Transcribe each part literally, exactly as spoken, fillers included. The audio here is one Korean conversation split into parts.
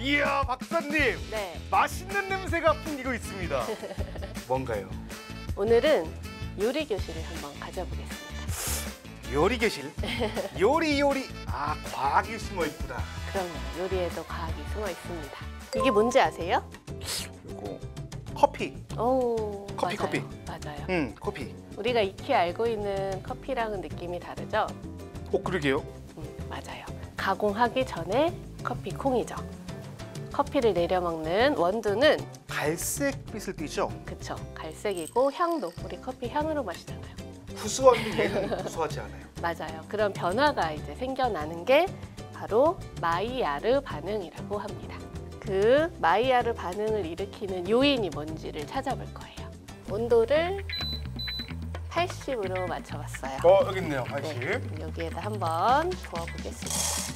이야, 박사님. 네. 맛있는 냄새가 풍기고 있습니다. 뭔가요? 오늘은 요리 교실을 한번 가져보겠습니다. 요리 교실? 요리 요리. 아, 과학이 숨어 있구나. 그럼요. 요리에도 과학이 숨어 있습니다. 이게 뭔지 아세요? 요거 커피. 오, 커피, 맞아요. 커피. 맞아요. 음, 커피. 우리가 익히 알고 있는 커피랑은 느낌이 다르죠? 어, 그러게요. 음, 맞아요. 가공하기 전에 커피 콩이죠. 커피를 내려 먹는 원두는 갈색빛을 띠죠? 그쵸. 갈색이고 향도 우리 커피 향으로 마시잖아요. 구수한데 얘는 구수하지 않아요. 맞아요. 그런 변화가 이제 생겨나는 게 바로 마이야르 반응이라고 합니다. 그 마이야르 반응을 일으키는 요인이 뭔지를 찾아볼 거예요. 온도를 팔십으로 맞춰봤어요. 어, 여기 있네요. 팔십. 네, 여기에다 한번 부어보겠습니다.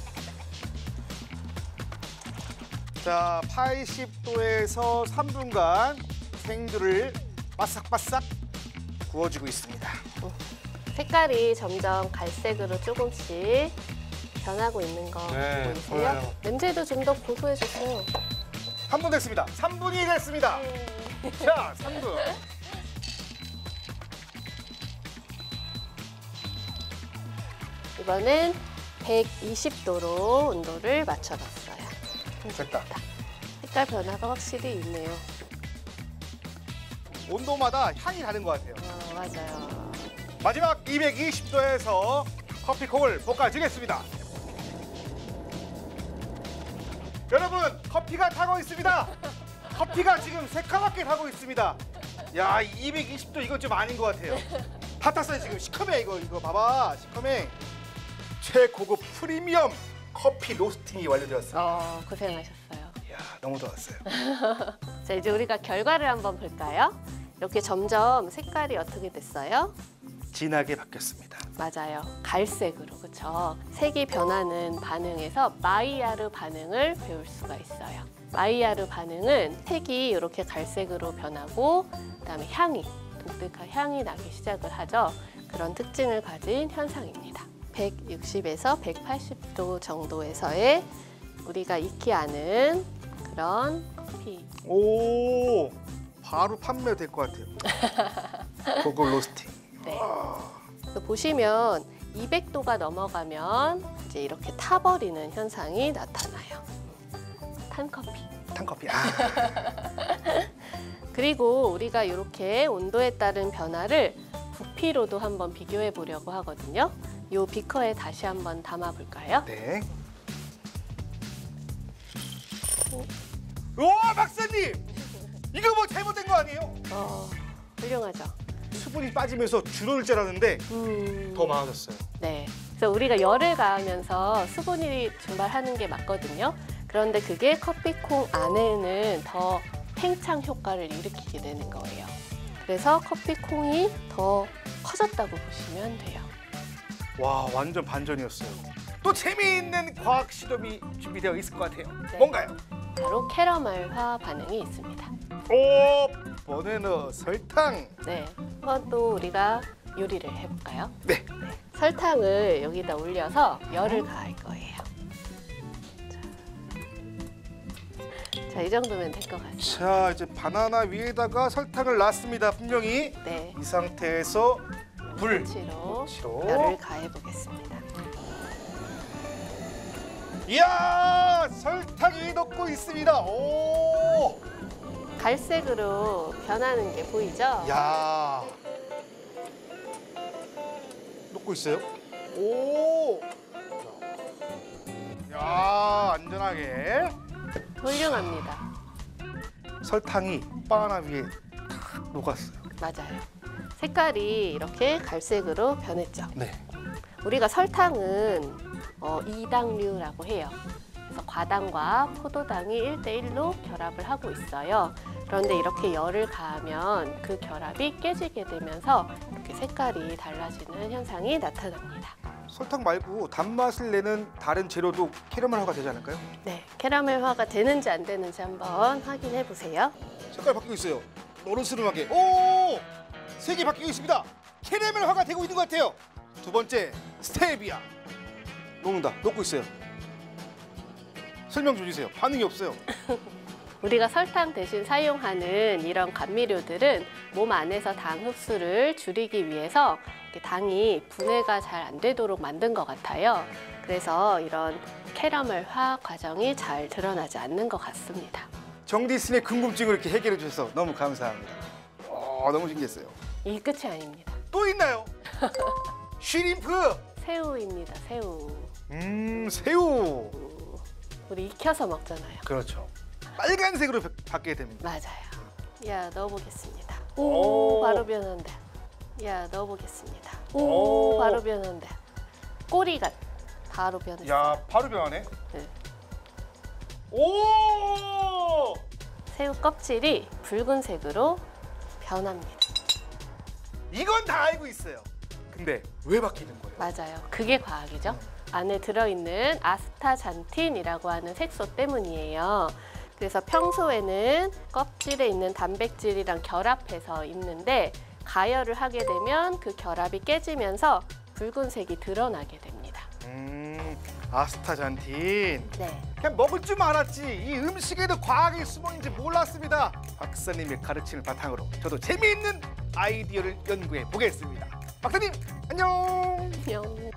자, 팔십 도에서 삼 분간 생두를 바싹바싹 구워주고 있습니다. 색깔이 점점 갈색으로 조금씩 변하고 있는 거 네, 보이세요? 보여요. 냄새도 좀 더 고소해졌어요. 삼 분 됐습니다. 삼 분이 됐습니다. 네. 자, 삼 분. 이번엔 백이십 도로 온도를 맞춰봤어요. 됐다. 색깔 변화가 확실히 있네요. 온도마다 향이 다른 것 같아요. 어, 맞아요. 마지막 이백이십 도에서 커피콩을 볶아주겠습니다. 여러분, 커피가 타고 있습니다. 커피가 지금 새까맣게 타고 있습니다. 야, 이백이십 도 이건 좀 아닌 것 같아요. 다 탔어요 지금. 시커매 이거 이거 봐봐, 시커매. 최고급 프리미엄 커피 로스팅이 완료되었습니다. 어, 고생하셨어요. 이야, 너무 좋았어요. 자, 이제 우리가 결과를 한번 볼까요? 이렇게 점점 색깔이 어떻게 됐어요? 진하게 바뀌었습니다. 맞아요. 갈색으로, 그렇죠? 색이 변하는 반응에서 마이야르 반응을 배울 수가 있어요. 마이야르 반응은 색이 이렇게 갈색으로 변하고 그다음에 향이, 독특한 향이 나기 시작을 하죠. 그런 특징을 가진 현상입니다. 백육십에서 백팔십 도 정도에서의 우리가 익히 아는 그런 커피. 오, 바로 판매될 것 같아요. 고급 로스팅. 네. 그래서 보시면 이백 도가 넘어가면 이제 이렇게 타버리는 현상이 나타나요. 탄 커피. 탄 커피. 아. 그리고 우리가 이렇게 온도에 따른 변화를 부피로도 한번 비교해 보려고 하거든요. 이 비커에 다시 한번 담아 볼까요? 네. 오, 박사님! 이거 뭐 잘못된 거 아니에요? 어, 훌륭하죠. 수분이 빠지면서 줄어들 줄 알았는데 음, 더 많아졌어요. 네. 그래서 우리가 열을 가하면서 수분이 증발하는 게 맞거든요. 그런데 그게 커피콩 안에는 더 팽창 효과를 일으키게 되는 거예요. 그래서 커피콩이 더 커졌다고 보시면 돼요. 와, 완전 반전이었어요. 또 재미있는 과학 실험이 준비되어 있을 것 같아요. 네. 뭔가요? 바로 캐러멜화 반응이 있습니다. 오, 바나나 설탕. 네. 한번 또 우리가 요리를 해볼까요? 네. 네. 설탕을 여기다 올려서 열을 가할 거예요. 자, 자, 이 정도면 될 것 같습니다. 자, 이제 바나나 위에다가 설탕을 놨습니다. 분명히 네. 이 상태에서 불 치로 치로. 열을 가해 보겠습니다. 이야, 설탕이 녹고 있습니다. 오, 갈색으로 변하는 게 보이죠? 야, 녹고 있어요. 오, 야, 안전하게 훌륭합니다. 설탕이 바나나 위에 탁 녹았어요. 맞아요. 색깔이 이렇게 갈색으로 변했죠. 네. 우리가 설탕은 어, 이당류라고 해요. 그래서 과당과 포도당이 일 대 일로 결합을 하고 있어요. 그런데 이렇게 열을 가하면 그 결합이 깨지게 되면서 이렇게 색깔이 달라지는 현상이 나타납니다. 설탕 말고 단맛을 내는 다른 재료도 캐러멜화가 되지 않을까요? 네, 캐러멜화가 되는지 안 되는지 한번 확인해 보세요. 색깔 바뀌고 있어요. 노릇스름하게. 오! 색이 바뀌고 있습니다. 캐러멜화가 되고 있는 것 같아요. 두 번째, 스테비아. 녹는다. 녹고 있어요. 설명 좀 주세요. 반응이 없어요. 우리가 설탕 대신 사용하는 이런 감미료들은 몸 안에서 당 흡수를 줄이기 위해서 이렇게 당이 분해가 잘 안 되도록 만든 것 같아요. 그래서 이런 캐러멜 화학 과정이 잘 드러나지 않는 것 같습니다. 정디슨의 궁금증을 이렇게 해결해 주셔서 너무 감사합니다. 어, 너무 신기했어요. 이 끝이 아닙니다. 또 있나요? 쉬림프. 새우입니다. 새우. 음, 새우. 우리 익혀서 먹잖아요. 그렇죠. 빨간색으로 바- 바뀌게 됩니다. 맞아요. 야, 넣어보겠습니다. 오. 오, 바로 변한다. 야, 넣어보겠습니다. 오. 오, 바로 변한다. 꼬리가 바로 변했어요. 야, 바로 변하네. 네. 오! 새우 껍질이 붉은색으로 변합니다. 이건 다 알고 있어요. 근데 왜 바뀌는 거예요? 맞아요. 그게 과학이죠. 안에 들어있는 아스타잔틴이라고 하는 색소 때문이에요. 그래서 평소에는 껍질에 있는 단백질이랑 결합해서 있는데 가열을 하게 되면 그 결합이 깨지면서 붉은색이 드러나게 됩니다. 음, 아스타잔틴. 네. 그냥 먹을 줄 알았지 이 음식에도 과학이 숨어 있는지 몰랐습니다. 박사님의 가르침을 바탕으로 저도 재미있는 아이디어를 연구해 보겠습니다. 박사님 안녕. 안녕.